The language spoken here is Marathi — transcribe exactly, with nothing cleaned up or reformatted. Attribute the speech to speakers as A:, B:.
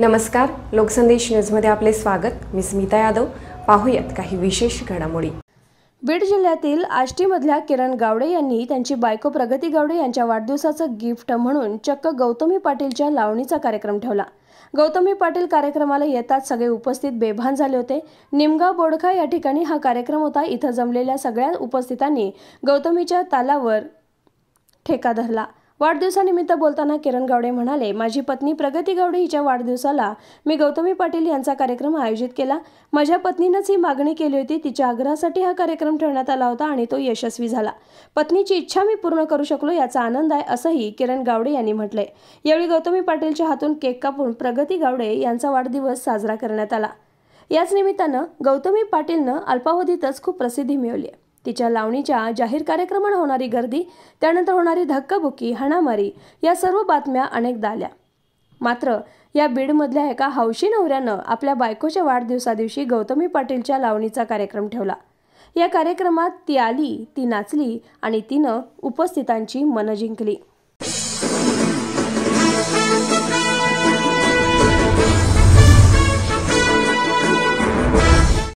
A: नमस्कार, लोकसंदेश न्यूजमध्ये आपले स्वागत। मी स्मिता यादव। पाहूयात काही विशेष घडामोडी।
B: बीड जिल्ह्यातील आष्टीमधल्या किरण गावडे यांनी त्यांची बायको प्रगती गावडे यांच्या वाढदिवसाचं गिफ्ट म्हणून चक्क गौतमी पाटीलच्या लावणीचा कार्यक्रम ठेवला। गौतमी पाटील कार्यक्रमाला येताच सगळे उपस्थित बेभान झाले होते। निमगाव बोडखा या ठिकाणी हा कार्यक्रम होता। इथं जमलेल्या सगळ्या उपस्थितांनी गौतमीच्या तालावर ठेका धरला। वाढदिवसानिमित्त बोलताना किरण गावडे म्हणाले, माझी पत्नी प्रगती गावडे हिच्या वाढदिवसाला मी गौतमी पाटील यांचा कार्यक्रम आयोजित केला। माझ्या पत्नीनेच ही मागणी केली होती। तिच्या आग्रहासाठी हा कार्यक्रम ठेवण्यात आला होता आणि तो यशस्वी झाला। पत्नीची इच्छा मी पूर्ण करू शकलो याचा आनंद आहे, असंही किरण गावडे यांनी म्हटले। यावेळी गौतमी पाटीलच्या हातून केक कापून प्रगती गावडे यांचा वाढदिवस साजरा करण्यात आला। याच निमित्तानं गौतमी पाटीलनं अल्पावधीतच खूप प्रसिद्धी मिळवली आहे। तिच्या लावणीच्या जाहीर कार्यक्रमांना होणारी गर्दी, त्यानंतर होणारी धक्काबुक्की, हाणामारी या सर्व बातम्या अनेकदा आल्या। मात्र या बीडमधल्या एका हौशी नवऱ्यानं आपल्या बायकोच्या वाढदिवसादिवशी गौतमी पाटीलच्या लावणीचा कार्यक्रम ठेवला। या कार्यक्रमात ती आली, ती नाचली आणि तिनं उपस्थितांची मनं जिंकली।